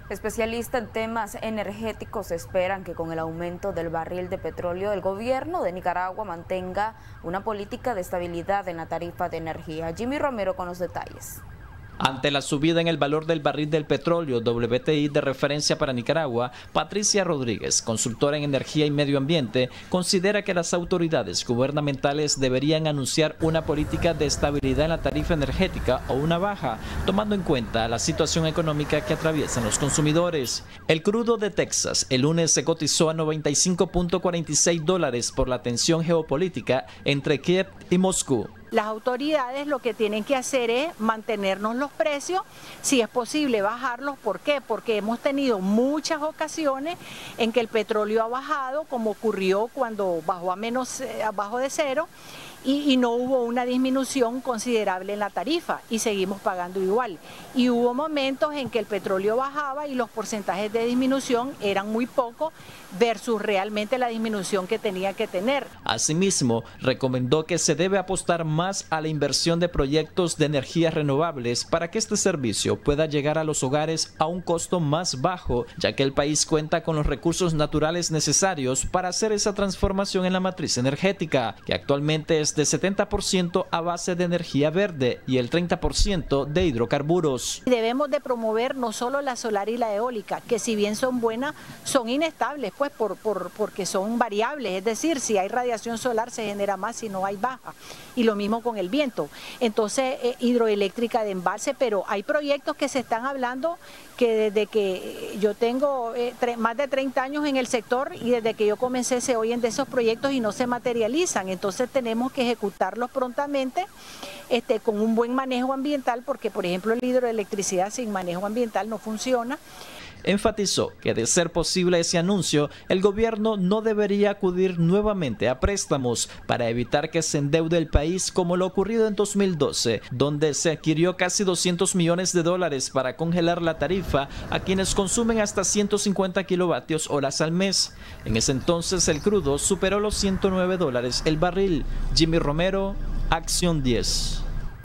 Especialistas en temas energéticos esperan que con el aumento del barril de petróleo el gobierno de Nicaragua mantenga una política de estabilidad en la tarifa de energía. Jimmy Romero con los detalles. Ante la subida en el valor del barril del petróleo WTI de referencia para Nicaragua, Patricia Rodríguez, consultora en energía y medio ambiente, considera que las autoridades gubernamentales deberían anunciar una política de estabilidad en la tarifa energética o una baja, tomando en cuenta la situación económica que atraviesan los consumidores. El crudo de Texas el lunes se cotizó a $95.46 por la tensión geopolítica entre Kiev y Moscú. Las autoridades lo que tienen que hacer es mantenernos los precios, si es posible bajarlos. ¿Por qué? Porque hemos tenido muchas ocasiones en que el petróleo ha bajado, como ocurrió cuando bajó abajo de cero, y no hubo una disminución considerable en la tarifa y seguimos pagando igual. Y hubo momentos en que el petróleo bajaba y los porcentajes de disminución eran muy pocos versus realmente la disminución que tenía que tener. Asimismo, recomendó que se debe apostar más a la inversión de proyectos de energías renovables para que este servicio pueda llegar a los hogares a un costo más bajo, ya que el país cuenta con los recursos naturales necesarios para hacer esa transformación en la matriz energética, que actualmente es de 70% a base de energía verde y el 30% de hidrocarburos. Debemos de promover no solo la solar y la eólica, que si bien son buenas, son inestables, pues porque son variables, es decir, si hay radiación solar se genera más, si no hay baja, y lo mismo con el viento. Entonces, hidroeléctrica de embalse, pero hay proyectos que se están hablando que desde que yo tengo más de 30 años en el sector y desde que yo comencé se oyen de esos proyectos y no se materializan. Entonces tenemos que ejecutarlos prontamente con un buen manejo ambiental, porque por ejemplo la hidroelectricidad sin manejo ambiental no funciona. Enfatizó que de ser posible ese anuncio, el gobierno no debería acudir nuevamente a préstamos para evitar que se endeude el país como lo ocurrido en 2012, donde se adquirió casi $200 millones para congelar la tarifa a quienes consumen hasta 150 kilovatios horas al mes. En ese entonces el crudo superó los $109 el barril. Jimmy Romero, Acción 10.